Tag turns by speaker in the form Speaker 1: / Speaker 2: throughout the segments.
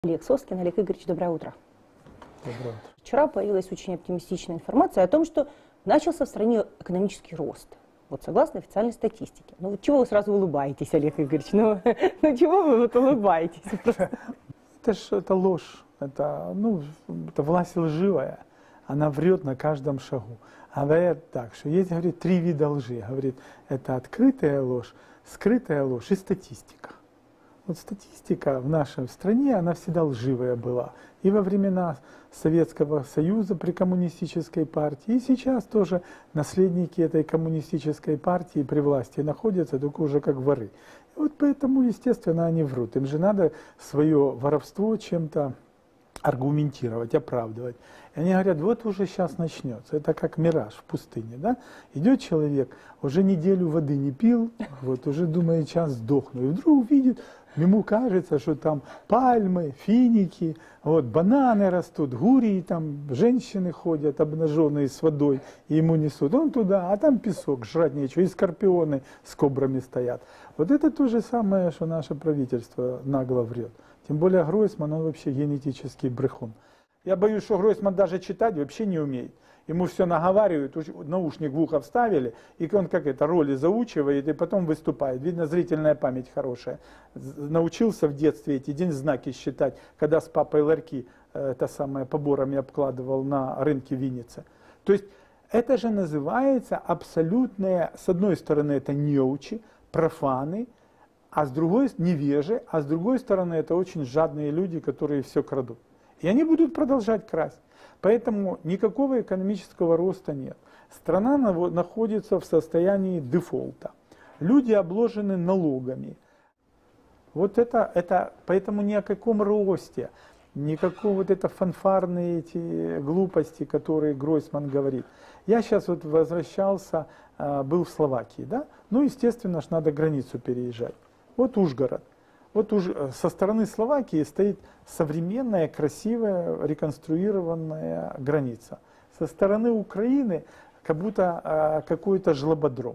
Speaker 1: Олег Соскин. Олег Игоревич, доброе утро.
Speaker 2: Доброе утро.
Speaker 1: Вчера появилась очень оптимистичная информация о том, что начался в стране экономический рост. Вот согласно официальной статистике. Ну вот чего вы сразу улыбаетесь, Олег Игоревич? Ну чего вы вот улыбаетесь?
Speaker 2: Это ложь, это власть лживая. Она врет на каждом шагу. Она говорит так, что есть, говорит, 3 вида лжи. Говорит, это открытая ложь, скрытая ложь и статистика. Вот статистика в нашей стране, она всегда лживая была. И во времена Советского Союза при коммунистической партии, и сейчас тоже наследники этой коммунистической партии при власти находятся, только уже как воры. И вот поэтому, естественно, они врут. Им же надо свое воровство чем-то аргументировать, оправдывать. И они говорят, вот уже сейчас начнется. Это как мираж в пустыне, да? Идет человек, уже неделю воды не пил, вот уже думает, сейчас сдохну. И вдруг видит, ему кажется, что там пальмы, финики, вот, бананы растут, гурии, там женщины ходят обнаженные с водой, и ему несут. Он туда, а там песок, жрать нечего, и скорпионы с кобрами стоят. Вот это то же самое, что наше правительство нагло врет. Тем более Гройсман, он вообще генетический брехун. Я боюсь, что Гройсман даже читать вообще не умеет. Ему все наговаривают, наушник в ухо вставили, и он как это, роли заучивает, и потом выступает. Видно, зрительная память хорошая. Научился в детстве эти знаки считать, когда с папой ларьки поборами обкладывал на рынке Винницы. То есть это же называется абсолютное, с одной стороны, это неучи, профаны, а с другой невежи, а с другой стороны это очень жадные люди, которые все крадут. И они будут продолжать красть. Поэтому никакого экономического роста нет. Страна находится в состоянии дефолта. Люди обложены налогами. Вот поэтому ни о каком росте, никакого вот это фанфарные эти глупости, которые Гройсман говорит. Я сейчас вот возвращался, был в Словакии, да? Ну, естественно, ж надо границу переезжать. Вот Ужгород. Вот со стороны Словакии стоит современная, красивая, реконструированная граница. Со стороны Украины как будто какой-то жлободром.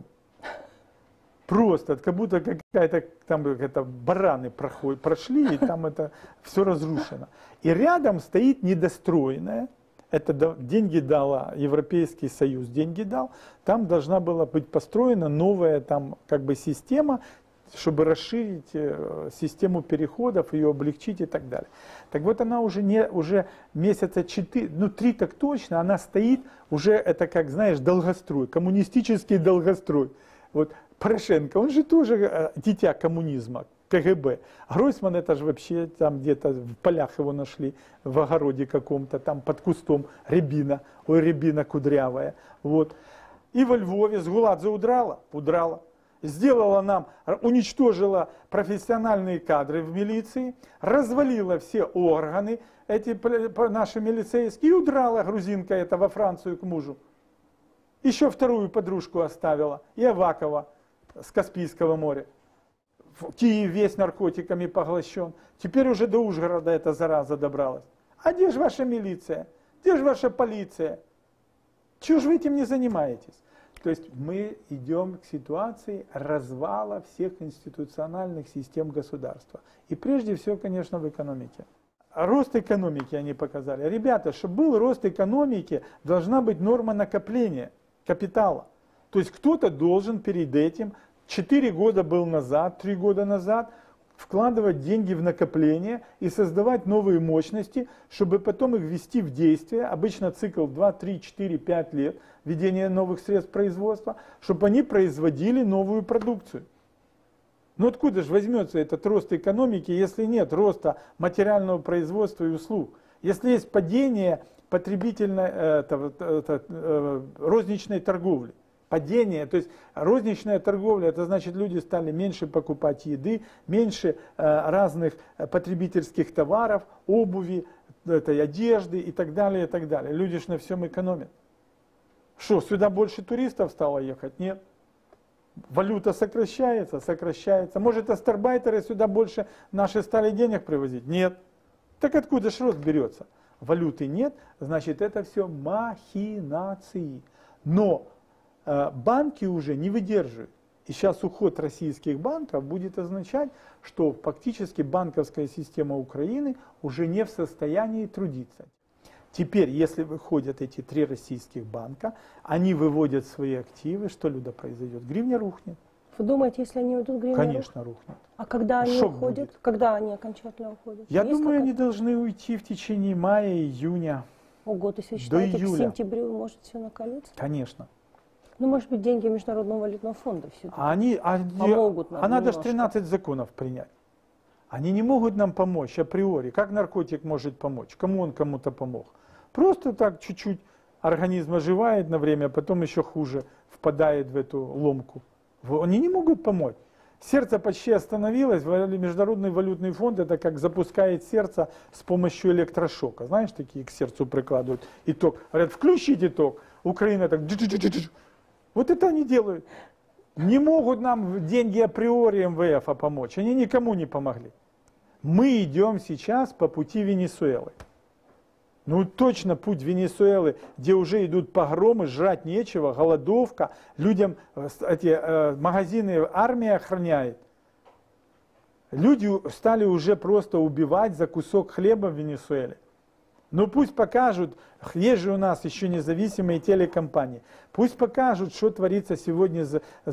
Speaker 2: Просто, как будто какая-то там бараны прошли, и там это все разрушено. И рядом стоит недостроенная, это деньги дала Европейский Союз, деньги дал, там должна была быть построена новая там как бы система, чтобы расширить систему переходов, ее облегчить и так далее. Так вот она уже месяца 4, 3 так точно, она стоит, уже это как, знаешь, долгострой, коммунистический долгострой. Вот Порошенко, он же тоже дитя коммунизма, КГБ. Гройсман это же вообще там где-то в полях его нашли, в огороде каком-то, там под кустом рябина, ой, рябина кудрявая. Вот. И во Львове с Гуладзе удрала. Сделала нам, уничтожила профессиональные кадры в милиции, развалила все органы, эти наши милицейские, и удрала грузинка эта во Францию к мужу. Еще вторую подружку оставила, и Авакова с Каспийского моря. Киев весь наркотиками поглощен. Теперь уже до Ужгорода эта зараза добралась. А где же ваша милиция? Где же ваша полиция? Чего же вы этим не занимаетесь? То есть мы идем к ситуации развала всех институциональных систем государства. И прежде всего, конечно, в экономике. Рост экономики они показали. Ребята, чтобы был рост экономики, должна быть норма накопления капитала. То есть кто-то должен перед этим, 4 года был назад, 3 года назад, вкладывать деньги в накопление и создавать новые мощности, чтобы потом их ввести в действие, обычно цикл 2, 3, 4, 5 лет, введение новых средств производства, чтобы они производили новую продукцию. Но откуда же возьмется этот рост экономики, если нет роста материального производства и услуг? Если есть падение потребительной, розничной торговли. Падение, то есть розничная торговля, это значит, люди стали меньше покупать еды, меньше разных потребительских товаров, обуви, одежды и так далее, и так далее. Люди же на всем экономят. Что, сюда больше туристов стало ехать? Нет. Валюта сокращается. Может, астарбайтеры сюда больше наши стали денег привозить? Нет. Так откуда же рост берется? Валюты нет, значит, это все махинации. Но банки уже не выдерживают. И сейчас уход российских банков будет означать, что фактически банковская система Украины уже не в состоянии трудиться. Теперь, если выходят эти 3 российских банка, они выводят свои активы, что, Люда, произойдет? Гривня рухнет.
Speaker 1: Вы думаете, если они уйдут, гривня
Speaker 2: Конечно, рухнет.
Speaker 1: А когда они
Speaker 2: Шок
Speaker 1: уходят?
Speaker 2: будет.
Speaker 1: Когда они окончательно уходят?
Speaker 2: Я
Speaker 1: Есть
Speaker 2: думаю, они
Speaker 1: какая-то?
Speaker 2: должны уйти в течение мая, июня.
Speaker 1: Ого, то есть вы считаете, к
Speaker 2: июля.
Speaker 1: сентябрю может все накалиться?
Speaker 2: Конечно.
Speaker 1: Ну, может быть, деньги Международного валютного фонда все-таки
Speaker 2: Они,
Speaker 1: помогут нам
Speaker 2: надо же
Speaker 1: немножко.
Speaker 2: 13 законов принять. Они не могут нам помочь априори. Как наркотик может помочь? Кому он кому-то помог? Просто так чуть-чуть организм оживает на время, а потом еще хуже впадает в эту ломку. Они не могут помочь. Сердце почти остановилось. Международный валютный фонд это как запускает сердце с помощью электрошока. Знаешь, такие к сердцу прикладывают. И ток. Говорят, включите ток. Украина так. Вот это они делают. Не могут нам деньги априори МВФ помочь. Они никому не помогли. Мы идем сейчас по пути Венесуэлы. Ну точно путь Венесуэлы, где уже идут погромы, жрать нечего, голодовка, людям эти магазины армия охраняет. Люди стали уже просто убивать за кусок хлеба в Венесуэле. Ну пусть покажут, есть же у нас еще независимые телекомпании, пусть покажут, что творится сегодня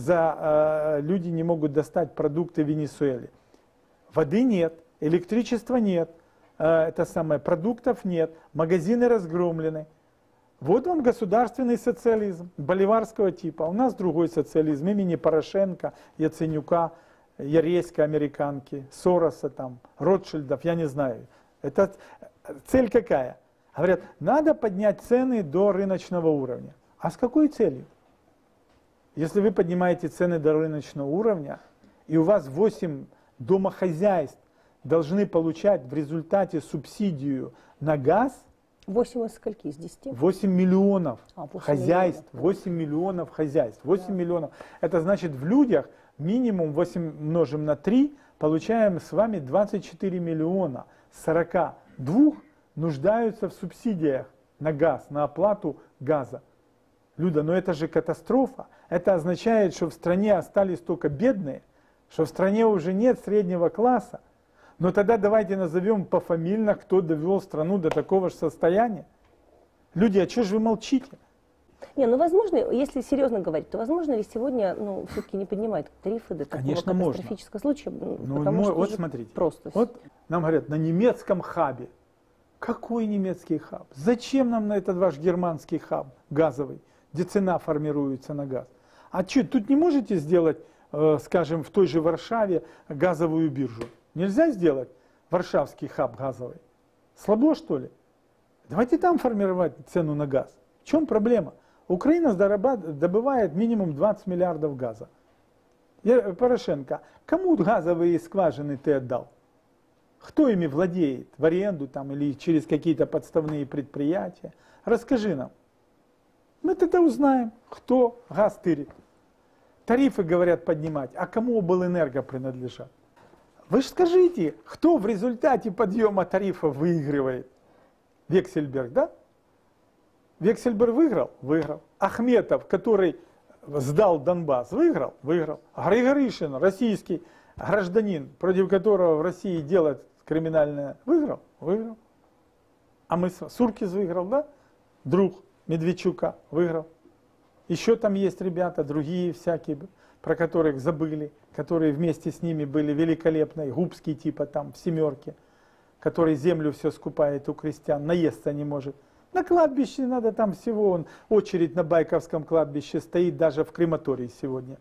Speaker 2: люди не могут достать продукты в Венесуэле. Воды нет, электричества нет. Продуктов нет, магазины разгромлены. Вот он государственный социализм, боливарского типа. У нас другой социализм имени Порошенко, Яценюка, Яреська, американки, Сороса, там, Ротшильдов, я не знаю. Это цель какая? Говорят, надо поднять цены до рыночного уровня. А с какой целью? Если вы поднимаете цены до рыночного уровня, и у вас 8 домохозяйств должны получать в результате субсидию на газ.
Speaker 1: 8 из скольки? Из 10?
Speaker 2: 8 миллионов
Speaker 1: 8
Speaker 2: хозяйств.
Speaker 1: миллионов.
Speaker 2: 8 миллионов хозяйств. 8 миллионов. Это значит в людях минимум 8 умножим на 3, получаем с вами 24 миллиона. 42 нуждаются в субсидиях на газ, на оплату газа. Люда, но это же катастрофа. Это означает, что в стране остались только бедные, что в стране уже нет среднего класса. Но тогда давайте назовем пофамильно, кто довел страну до такого же состояния. Люди, а что же вы молчите?
Speaker 1: Не, ну возможно, если серьезно говорить, то возможно ли сегодня, все-таки не поднимать тарифы до такого
Speaker 2: Конечно,
Speaker 1: катастрофического случая?
Speaker 2: Ну, вот смотрите,
Speaker 1: просто.
Speaker 2: Вот нам говорят, на немецком хабе. Какой немецкий хаб? Зачем нам на этот ваш германский хаб газовый, где цена формируется на газ? А что, тут не можете сделать, скажем, в той же Варшаве газовую биржу? Нельзя сделать варшавский хаб газовый? Слабо, что ли? Давайте там формировать цену на газ. В чем проблема? Украина добывает минимум 20 миллиардов газа. Порошенко, кому газовые скважины ты отдал? Кто ими владеет? В аренду там или через какие-то подставные предприятия? Расскажи нам. Мы тогда узнаем, кто газ тырит. Тарифы, говорят, поднимать. А кому облэнерго принадлежат? Вы же скажите, кто в результате подъема тарифов выигрывает? Вексельберг, да? Вексельберг выиграл? Выиграл. Ахметов, который сдал Донбасс, выиграл? Выиграл. Григоришин, российский гражданин, против которого в России дело криминальное, выиграл? Выиграл. А мы Суркис выиграл, да? Друг Медведчука выиграл. Еще там есть ребята, другие всякие, про которых забыли, которые вместе с ними были великолепные, Губский типа там в «семерке», который землю все скупает у крестьян, наесться не может. На кладбище надо там всего, очередь на Байковском кладбище стоит даже в крематории сегодня.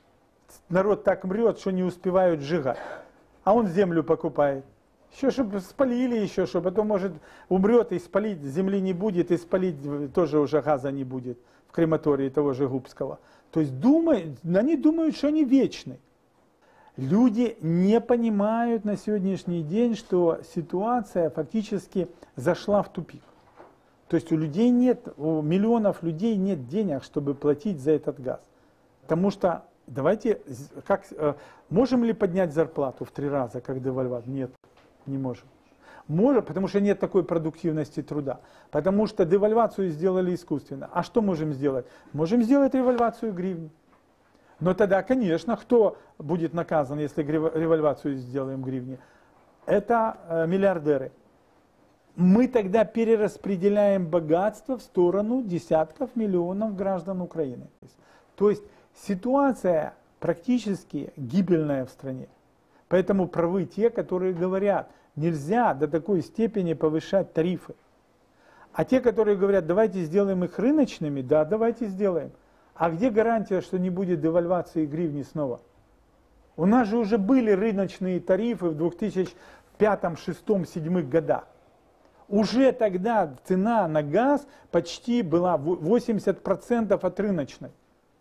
Speaker 2: Народ так мрет, что не успевают сжигать. А он землю покупает. Еще чтобы спалили, еще чтобы, потом может умрет и спалить, земли не будет, и спалить тоже уже газа не будет в крематории того же Губского. То есть они думают, что они вечны. Люди не понимают на сегодняшний день, что ситуация фактически зашла в тупик. То есть у миллионов людей нет денег, чтобы платить за этот газ. Потому что, можем ли поднять зарплату в 3 раза, как девальвация? Нет, не можем. Можем, потому что нет такой продуктивности труда. Потому что девальвацию сделали искусственно. А что можем сделать? Можем сделать ревальвацию гривны. Но тогда, конечно, кто будет наказан, если револьвацию сделаем гривне? Это миллиардеры. Мы тогда перераспределяем богатство в сторону десятков миллионов граждан Украины. То есть ситуация практически гибельная в стране. Поэтому правы те, которые говорят, нельзя до такой степени повышать тарифы. А те, которые говорят, давайте сделаем их рыночными, да, давайте сделаем. А где гарантия, что не будет девальвации гривни снова? У нас же уже были рыночные тарифы в 2005, 2006, 2007 годах. Уже тогда цена на газ почти была 80% от рыночной.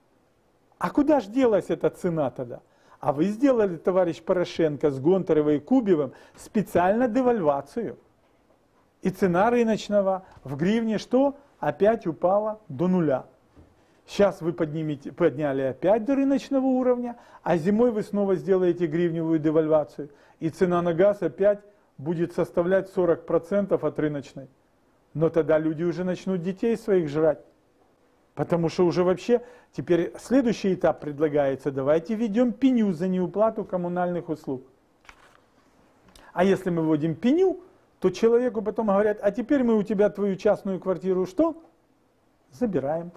Speaker 2: А куда же делась эта цена тогда? А вы сделали, товарищ Порошенко, с Гонтаревой и Кубевым специально девальвацию. И цена рыночного в гривне что? Опять упала до нуля. Сейчас вы подняли опять до рыночного уровня, а зимой вы снова сделаете гривневую девальвацию. И цена на газ опять будет составлять 40% от рыночной. Но тогда люди уже начнут детей своих жрать. Потому что уже вообще теперь следующий этап предлагается. Давайте введем пеню за неуплату коммунальных услуг. А если мы вводим пеню, то человеку потом говорят, а теперь мы у тебя твою частную квартиру что? Забираем.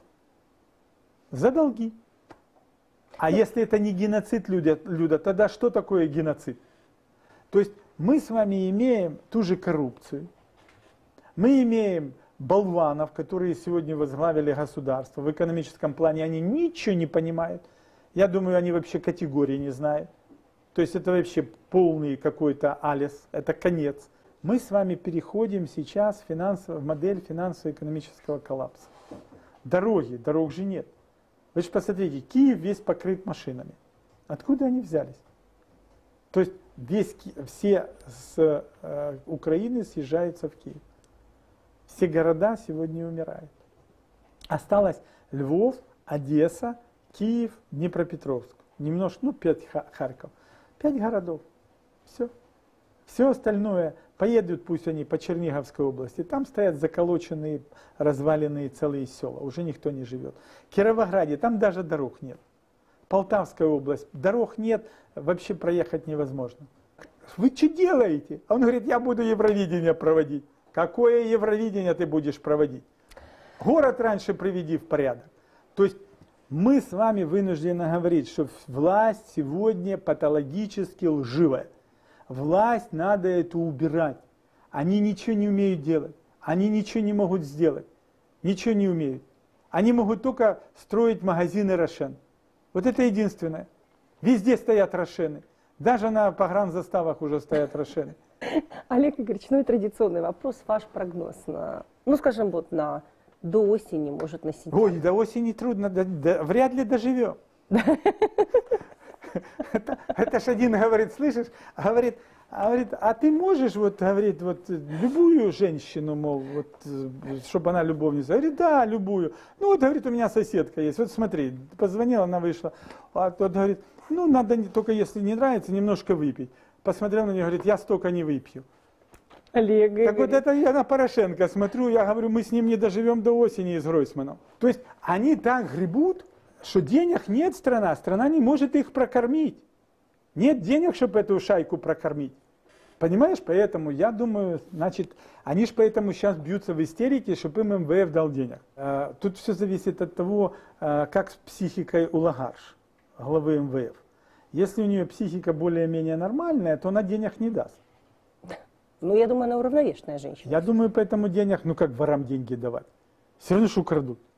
Speaker 2: За долги. А если это не геноцид, Люда, тогда что такое геноцид? То есть мы с вами имеем ту же коррупцию. Мы имеем болванов, которые сегодня возглавили государство. В экономическом плане они ничего не понимают. Я думаю, они вообще категории не знают. То есть это вообще полный какой-то алис, это конец. Мы с вами переходим сейчас в модель финансово-экономического коллапса. Дорог же нет. Вы же посмотрите, Киев весь покрыт машинами. Откуда они взялись? То есть все с Украины съезжаются в Киев. Все города сегодня умирают. Осталось Львов, Одесса, Киев, Днепропетровск. Немножко, 5 Харьков. 5 городов. Все. Все остальное поедут, пусть они по Черниговской области. Там стоят заколоченные, разваленные целые села. Уже никто не живет. В Кировограде там даже дорог нет. Полтавская область. Дорог нет, вообще проехать невозможно. Вы что делаете? А он говорит, я буду Евровидение проводить. Какое Евровидение ты будешь проводить? Город раньше приведи в порядок. То есть мы с вами вынуждены говорить, что власть сегодня патологически лживая. Власть надо это убирать. Они ничего не умеют делать. Они ничего не могут сделать. Ничего не умеют. Они могут только строить магазины Рошен. Вот это единственное. Везде стоят Рошены. Даже на погранзаставах уже стоят Рошены.
Speaker 1: Олег Игоревич, ну и традиционный вопрос, ваш прогноз на, скажем, вот до осени, может, на сентябрь.
Speaker 2: Ой, до осени трудно, вряд ли доживем. Это ж один говорит, слышишь, говорит, а ты можешь, говорит, любую женщину, мол, чтобы она любовница? Говорит, да, любую. Ну, говорит, у меня соседка есть, вот смотри, позвонила, она вышла, а тот говорит, надо только если не нравится, немножко выпить. Посмотрел на нее, говорит, я столько не выпью.
Speaker 1: Олег Игоревич.
Speaker 2: Так вот это я на Порошенко смотрю, я говорю, мы с ним не доживем до осени с Гройсманом. То есть они так гребут, что денег нет страна не может их прокормить. Нет денег, чтобы эту шайку прокормить. Понимаешь, поэтому я думаю, значит, они же поэтому сейчас бьются в истерике, чтобы им МВФ дал денег. Тут все зависит от того, как с психикой у Лагарш, главы МВФ. Если у нее психика более-менее нормальная, то она денег не даст.
Speaker 1: Я думаю, она уравновешенная женщина.
Speaker 2: Я думаю, поэтому денег, как ворам деньги давать. Все равно, что украдут.